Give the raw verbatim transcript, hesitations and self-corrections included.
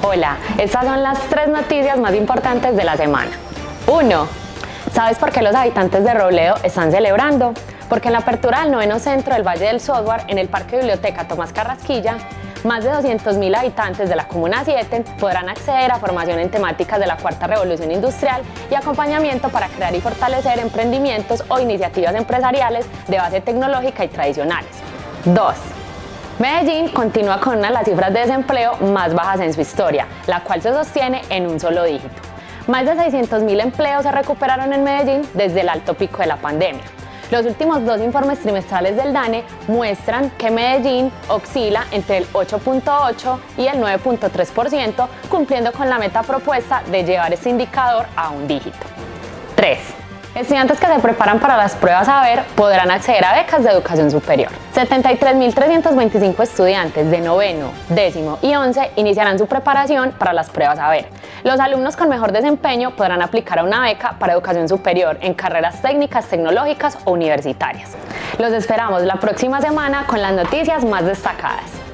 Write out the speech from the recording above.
Hola, estas son las tres noticias más importantes de la semana. uno. ¿Sabes por qué los habitantes de Robledo están celebrando? Porque en la apertura del noveno centro del Valle del Software, en el Parque Biblioteca Tomás Carrasquilla, más de doscientos mil habitantes de la Comuna siete podrán acceder a formación en temáticas de la Cuarta Revolución Industrial y acompañamiento para crear y fortalecer emprendimientos o iniciativas empresariales de base tecnológica y tradicionales. dos. Medellín continúa con una de las cifras de desempleo más bajas en su historia, la cual se sostiene en un solo dígito. Más de seiscientos mil empleos se recuperaron en Medellín desde el alto pico de la pandemia. Los últimos dos informes trimestrales del DANE muestran que Medellín oscila entre el ocho punto ocho y el nueve punto tres por ciento, cumpliendo con la meta propuesta de llevar este indicador a un dígito. tres. Estudiantes que se preparan para las pruebas Saber podrán acceder a becas de educación superior. setenta y tres mil trescientos veinticinco estudiantes de noveno, décimo y once iniciarán su preparación para las pruebas Saber. Los alumnos con mejor desempeño podrán aplicar a una beca para educación superior en carreras técnicas, tecnológicas o universitarias. Los esperamos la próxima semana con las noticias más destacadas.